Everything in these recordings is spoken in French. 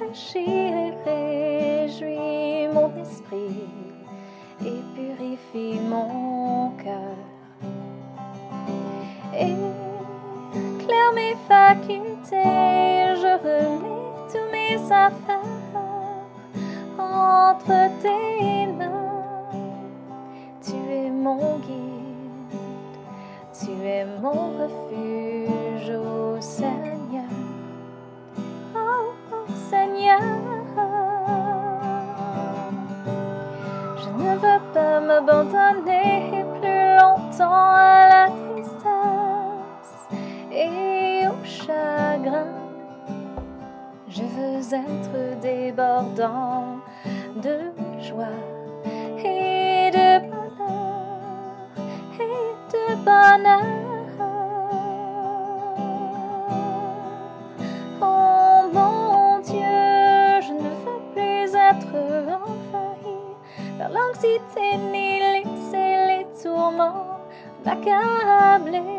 rafraîchir et réjouis mon esprit et purifie mon cœur. Éclaire mes facultés, je remets tous mes affaires entre tes mains. Tu es mon guide, tu es mon refuge, ô Seigneur. Oh, oh Seigneur, je ne veux pas m'abandonner plus longtemps à la tristesse et au chagrin. Je veux être débordant de joie et de bonheur et de bonheur. Oh mon Dieu, je ne veux plus être envahi par l'anxiété ni laisser les tourments m'accabler.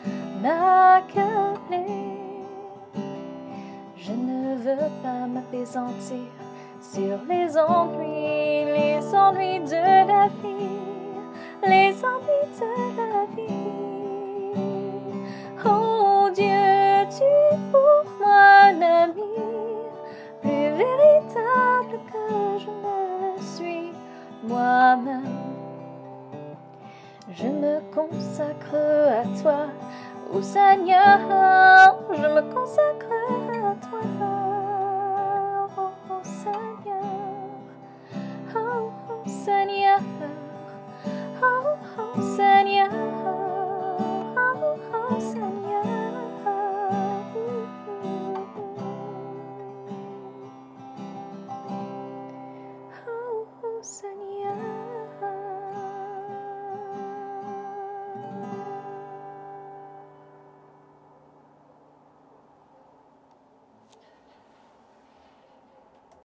Je ne veux pas m'appesantir sur les ennuis de la vie, les ennuis de la vie. Oh Dieu, tu es pour moi un ami, plus véritable que je ne le suis moi-même. Je me consacre à toi, ô Seigneur, je me consacre à toi.